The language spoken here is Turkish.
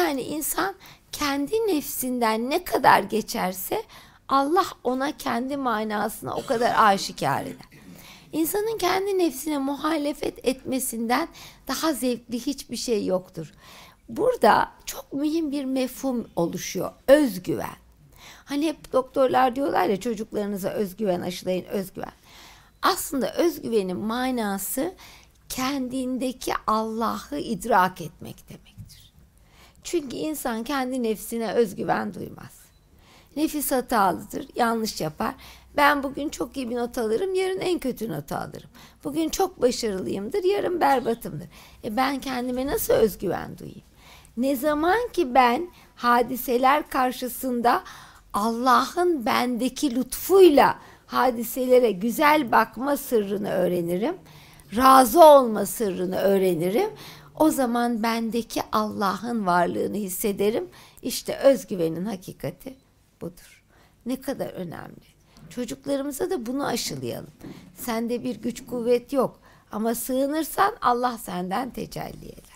Yani insan kendi nefsinden ne kadar geçerse Allah ona kendi manasına o kadar aşikar eder. İnsanın kendi nefsine muhalefet etmesinden daha zevkli hiçbir şey yoktur. Burada çok mühim bir mefhum oluşuyor. Özgüven. Hani hep doktorlar diyorlar ya, çocuklarınıza özgüven aşılayın, özgüven. Aslında özgüvenin manası kendindeki Allah'ı idrak etmek demektir. Çünkü insan kendi nefsine özgüven duymaz. Nefis hatalıdır, yanlış yapar. Ben bugün çok iyi bir not alırım, yarın en kötü notu alırım. Bugün çok başarılıyımdır, yarın berbatımdır. Ben kendime nasıl özgüven duyayım? Ne zaman ki ben hadiseler karşısında Allah'ın bendeki lütfuyla hadiselere güzel bakma sırrını öğrenirim, razı olma sırrını öğrenirim, o zaman bendeki Allah'ın varlığını hissederim. İşte özgüvenin hakikati budur. Ne kadar önemli. Çocuklarımıza da bunu aşılayalım. Sende bir güç kuvvet yok ama sığınırsan Allah senden tecelli eder.